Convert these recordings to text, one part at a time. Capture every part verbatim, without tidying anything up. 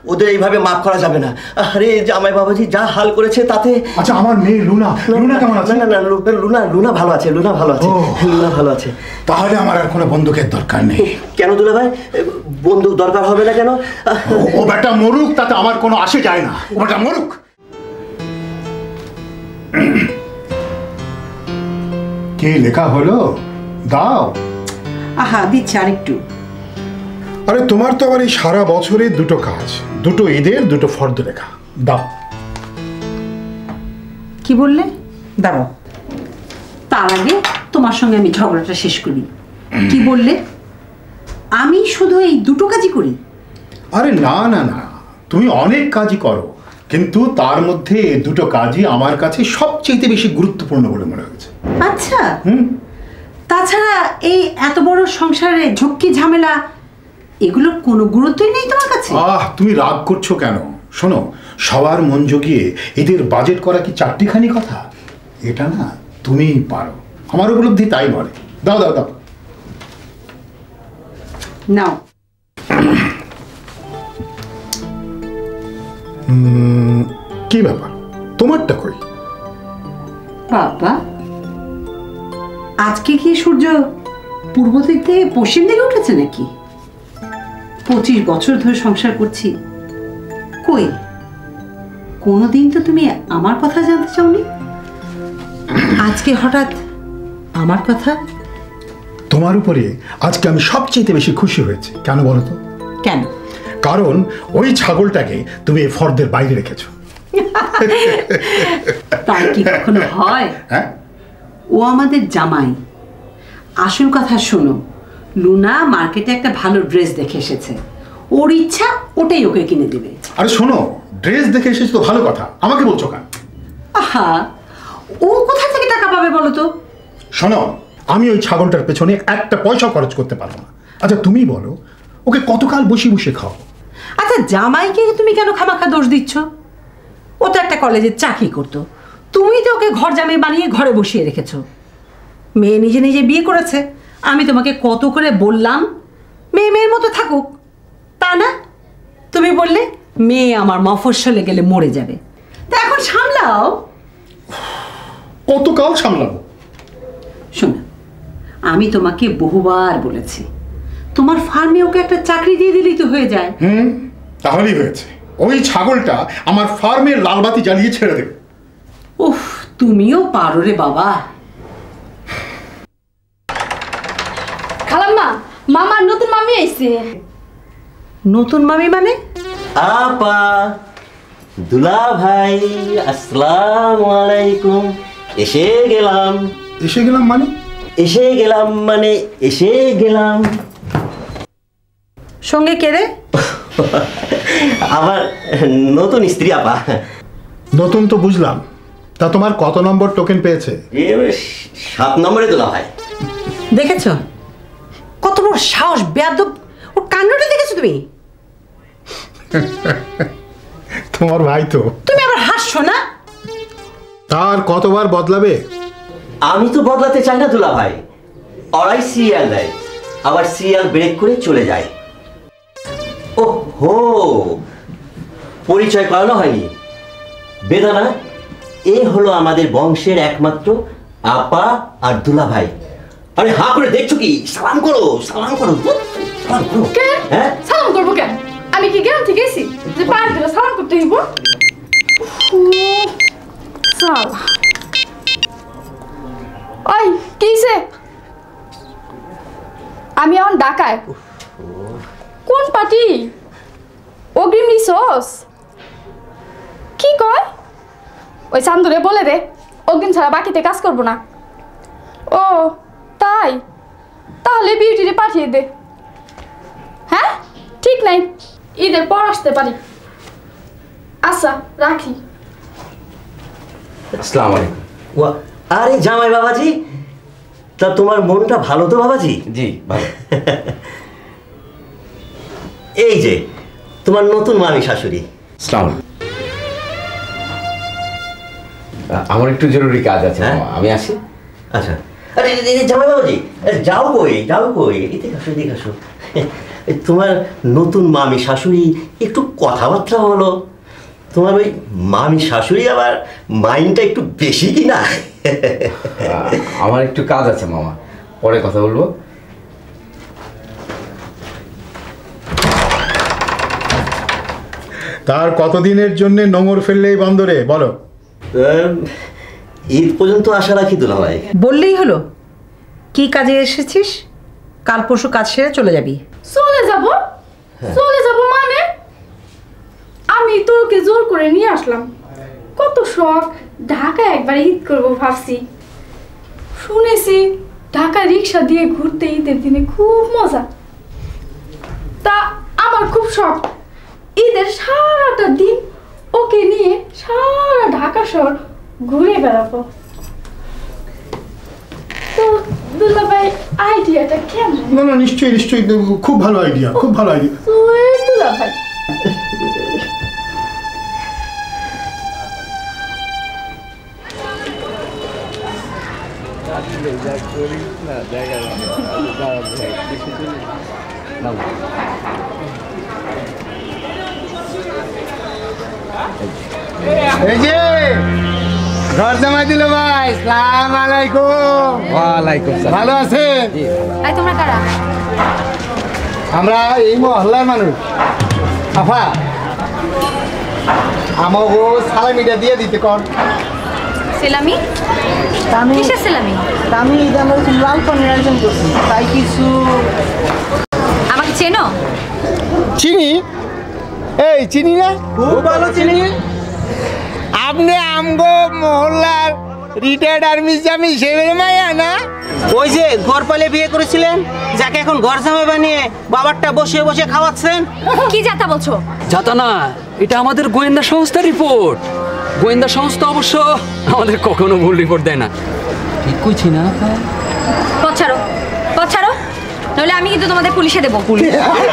ওদের এইভাবে মাফ করা যাবে না। আরে জামাই বাবাজি যা হাল করেছে তাতে। আচ্ছা আমার মেয়ে লুনা, লুনা কেমন আছে? না না লুনা, লুনা ভালো আছে, লুনা ভালো আছে, লুনা ভালো আছে। তাহলে আমার আর কোনো বন্দুকের দরকার নেই। কেন দুলা ভাই, বন্দুক দরকার হবে না কেন? ও বেটা মরুক, তাতে আমার কোনো আসে যায় না। ও বেটা মরুক। কি লেখা হলো দাও। আহা দিচ্ছি আরেকটু। আরে তোমার তো আবার এই সারা বছরে দুটো কাজ, দুটো ঈদের দুটো ফর্দ লেখা, দাও। কি বললে? দাঁড়াও, তার আগে তোমার সঙ্গে আমি ঝগড়াটা শেষ করি। কি বললে? আমি শুধু এই দুটো কাজই করি? আরে না না না, তুমি অনেক কাজই করো, কিন্তু তার মধ্যে এই দুটো কাজই আমার কাছে সবচেয়ে বেশি গুরুত্বপূর্ণ বলে মনে হয়েছে। আচ্ছা, হুম। তাছাড়া এই এত বড় সংসারে ঝক্কি ঝামেলা এগুলোর কোনো গুরুত্বই নেই তোমার কাছে? আহ তুমি রাগ করছো কেন? শোনো, সবার মন জগিয়ে এদের বাজেট করা কি চারটিখানি কথা? এটা না তুমিই পারো, আমার উপলব্ধি তাই বলে। দাও দাও দাও। নাও। কি ব্যাপার, তোমারটা কই? বাবা, আজকে কি সূর্য পূর্ব দিক থেকে পশ্চিম দিকে উঠেছে নাকি? পঁচিশ বছর ধরে সংসার করছি, কই কোনোদিন তো তুমি আমার কথা জানতে চাওনি, আজকে হঠাৎ আমার কথা? তোমার উপরে আজকে আমি সবচেয়ে বেশি খুশি হয়েছি। কেন বলো তো? কেন? কারণ ওই ছাগলটাকে তুমি এই ফর্দের বাইরে রেখেছো। তাই কি কখনো হয়? হ্যাঁ, ও আমাদের জামাই। আসল কথা শোনো, লুনা মার্কেটে একটা ভালো ড্রেস দেখে এসেছে, ওর ইচ্ছা ওটাই ওকে কিনে দেবে। আরে শোনো, ড্রেস দেখে এসেছো তো ভালো কথা, আমাকে বলছো কেন? আহা, ও কোথা থেকে টাকা পাবে বলো তো? শোনো, আমি ওই ছাগলটার পেছনে একটা পয়সা খরচ করতে পারবো না। আচ্ছা তুমি বলো, ওকে কতকাল বসে বসে খাও? আচ্ছা জামাইকে তুমি কেন খামাখা দোষ দিচ্ছ? ও তো একটা কলেজে চাকরি করতো, তুমি তো ওকে ঘর জামাই বানিয়ে ঘরে বসিয়ে রেখেছো। মেয়ে নিজে নিজে বিয়ে করেছে, আমি তোমাকে কত করে বললাম মেয়ে মেয়ের মতো থাকুক, তা না? তুমি বললে মেয়ে আমার মফস্বলে গেলে মরে যাবে। তা এখন সামলাও। কতকাল সামলাবো? শোনো, আমি তোমাকে বহুবার বলেছি তোমার ফার্মে ওকে একটা চাকরি দিয়ে দিলেই তো হয়ে যায়। হুম, তাহলেই হয়েছে। ওই ছাগলটা আমার ফার্মের লালবাতি জ্বালিয়ে ছেড়ে দেবে। উফ, তুমিও পারো রে বাবা। খালাম্মা, মামার নতুন মামি আইছে। নতুন মামি মানে? আপা, দুলা ভাই, আসসালামু আলাইকুম। এসে গেলাম। এসে গেলাম মানে? এসে গেলাম মানে এসে গেলাম। সঙ্গে কে রে? আমার নতুন স্ত্রী আপা। নতুন তো বুঝলাম, তা তোমার কত নম্বর টোকেন পেয়েছে? সাত নম্বরে দুলা ভাই। দেখেছো কত বড় সাহস, বেয়াদব! ওর কাণ্ডটা দেখেছো তুমি? তোমার ভাই তো। তুমি আবার হাসছো না? তার কতবার বদলাবে? আমি তো বদলাতে চাই না দুলা ভাই। ওরাই সিরিয়াল দেয়, আবার সিরিয়াল ব্রেক করে চলে যায়। ও হো, পরিচয় করানো হয়নি। বেদানা, এ হলো আমাদের বংশের একমাত্র আপা আর দুলা ভাই। আরে হা করে দেখছো কি? সালাম করো, সালাম করো, সালাম করো। হ্যাঁ, সালাম করবো কেন? আমি কি গ্রাম থেকে এসেছি যে পায়ের দিলে সালাম করতে হইব? চল। ওই কিসে? আমি এখন ঢাকায়। কোন পার্টি? অগ্রিম নিছস? কি কয়? ওই চান্দুরে বলে দে অগ্রিম ছাড়া বাকিতে কাজ করবো না। ও তাই, তাহলে বিউটিরে পাঠিয়ে দে। হ্যাঁ ঠিক নাই, ঈদের পর আসতে পারি। আচ্ছা রাখি। আসসালামু আলাইকুম। ওয়া, আরে জামাই বাবাজি, তা তোমার মনটা ভালো তো বাবাজি? জি ভালো। এই যে তোমার নতুন মামি শাশুড়ি। আসসালামু আলাইকুম। আমার একটু জরুরি কাজ আছে, আমি আসি। আচ্ছা, আরে জামাই বাবাজি, যাও কই যাও কই, এদিকে আসো এদিকে আসো। তোমার নতুন মামি শাশুড়ি একটু কথাবার্তা হলো, তোমার ওই মামি শাশুড়ি আবার মাইন্ডটা একটু বেশি কি না? আমার একটু কাজ আছে মামা, পরে কথা বলবো। তার কতদিনের জন্য নোংর ফেললেই বন্দরে বলো? ঈদ পর্যন্ত আশা রাখি দুলাভাই। বললেই হলো। কি কাজে এসেছিস? কাল পরশু কাজ সেরে চলে যাবি। চলে যাব? চলে যাব মানে? আমি তো ওকে জোর করে নিয়ে আসলাম। কত শখ, ঢাকা একবার ঈদ করবো ভাবছি। শুনেছি ঢাকা রিক্সা দিয়ে ঘুরতে ঈদের দিনে খুব মজা। তা আমার খুব শখ ঈদের সারাটা দিন ওকে নিয়ে সারা ঢাকা শহর ঘুরে বেড়াবো। তো দুলাভাই আইডিয়াটা কেমন? না না, নিশ্চয়ই নিশ্চয়ই, খুব ভালো আইডিয়া, খুব ভালো আইডিয়া। দুলাভাই এই যে ঘর জামাই দিল ভাই, সালাম আলাইকুম। ওয়ালাইকুম সালাম। ভালো আছেন? এই তোমরা কারা? আমরা এই মহল্লার মানুষ। আফা আমাকে সালামিটা দিয়ে দিতে কর। সেলামি? আমি কিসের সেলামি? আমি আমরা লাল পানির আয়োজন করছি, তাই কিছু। আমাকে চেনো? চিনি। এই চিনি না? খুব ভালো চিনি। আপনি আমগো মহল্লার রিটায়ার্ড আর্মি জামি সেবের মাইয়া না? ওই যে ঘর পালে বিয়ে করেছিলেন, যাকে এখন ঘর জামাই বানিয়ে বাবারটা বসে বসে খাওয়াচ্ছেন। কি যাতা বলছো? যাতা না, এটা আমাদের গোয়েন্দা সংস্থার রিপোর্ট। গোয়েন্দা সংস্থা অবশ্য আমাদের কখনো ভুল রিপোর্ট দেয় না। ঠিক কইছি না? পথ ছাড়ো, পথ ছাড়ো, নইলে আমি কিন্তু তোমাদের পুলিশে দেবো। পুলিশ?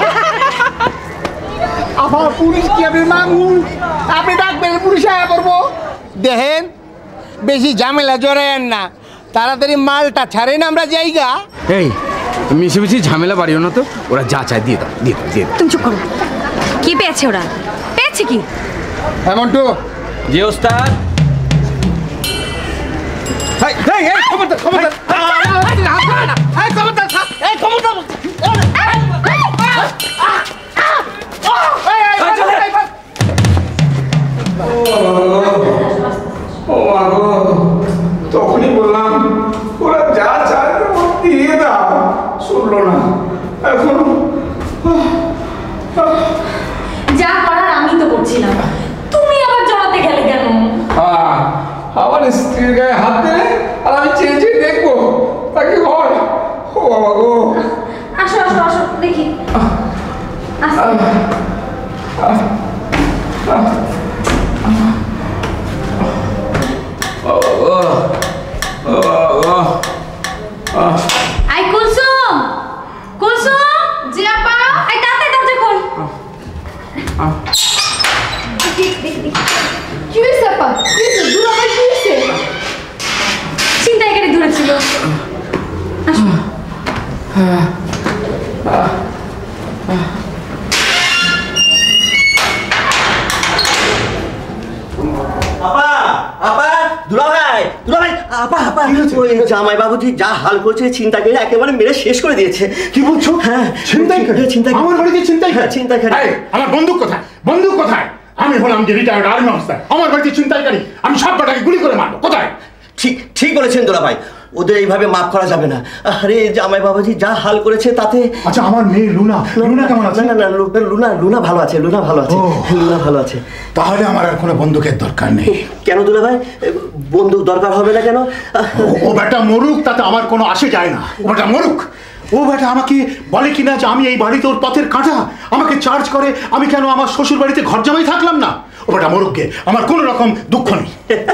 আবার পুলিশ কি আপনি মামুন? আপনি ডাকবেন পুলিশে আয়া করবো? দেখেন বেশি ঝামেলা জড়ায়েন না, তাড়াতাড়ি মালটা ছাড়েন, আমরা যাইগা। এই মিশে মিশে ঝামেলা বাড়িও না তো, ওরা যা চায় দিয়ে দাও, দিয়ে দাও, দিয়ে দাও। তুমি চুপ করো। কি পেয়েছে ওরা? পেয়েছে কি? এমন তো জি ওস্তাদ। এই এই এই খবরদার খবরদার এই খবরদার এই খবরদার তখনই বললাম ওরা যা চায় দিয়ে দাও, শুনলো না। এখন যা করার আমি তো করছিলাম, তুমি আবার জড়াতে গেলে কেন? আমার স্ত্রীর গায়ে হাত দিলে আর আমি চেয়ে চেয়ে দেখবো তাকে হয়। ও বাবা গো, আসো আসো আসো দেখি। আই কুলসুম, কুলসুম। জি আপা। এই তাতে দরজা খোল। কি হয়েছে আপা? কি হয়েছে? দুলাভাই কি হয়েছে? ছিনতাইকারী ধরেছিল। আসো। আপা, আপা, দুলাভাই, দুলাভাই, আপা, আপা, ওই জামাই বাবুজি যা হাল করছে, ছিনতাইকারী একেবারে মেরে শেষ করে দিয়েছে। কি বলছো? হ্যাঁ, ছিনতাইকারী? ছিনতাইকারী। আমার বাড়িতে ছিনতাইকারী? হ্যাঁ, ছিনতাইকারী। এই, আমার বন্দুক কোথায়? বন্দুক কোথায়? আমি হলাম যে রিটায়ার্ড আর্মি অফিসার, আমার বাড়িতে ছিনতাইকারী, আমি সব কটাকে গুলি করে মারবো। কোথায়? ঠিক ঠিক বলেছেন দুলাভাই, ওদের এইভাবে মাফ করা যাবে না। আরে জামাই বাবাজি যা হাল করেছে তাতে। আচ্ছা, আমার মেয়ে লুনা, লুনা কেমন আছে? না না না, লুনা লুনা ভালো আছে, লুনা ভালো আছে, লুনা ভালো আছে। তাহলে আমার আর কোনো বন্দুকের দরকার নেই। কেন দুলাভাই, বন্দুক দরকার হবে না কেন? ও বেটা মরুক, তাতে আমার কোনো আসে যায় না। ও বেটা মরুক। ও বেটা আমাকে বলে কিনা যে আমি এই বাড়িতে ওর পথের কাঁটা, আমাকে চার্জ করে আমি কেন আমার শ্বশুর বাড়িতে ঘর জামাই থাকলাম না। ও বেটা মরুক গে, আমার কোনো রকম দুঃখ নেই।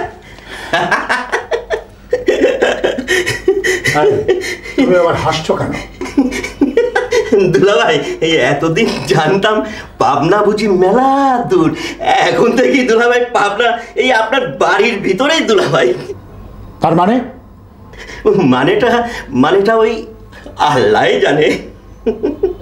তুমি আবার হাসছো কেন? দুলাভাই, এই এতদিন জানতাম পাবনা বুঝি মেলা দূর, এখন থেকে দুলাভাই পাবনা এই আপনার বাড়ির ভিতরেই দুলাভাই। তার মানে? মানেটা মানেটা ওই আল্লাহই জানে।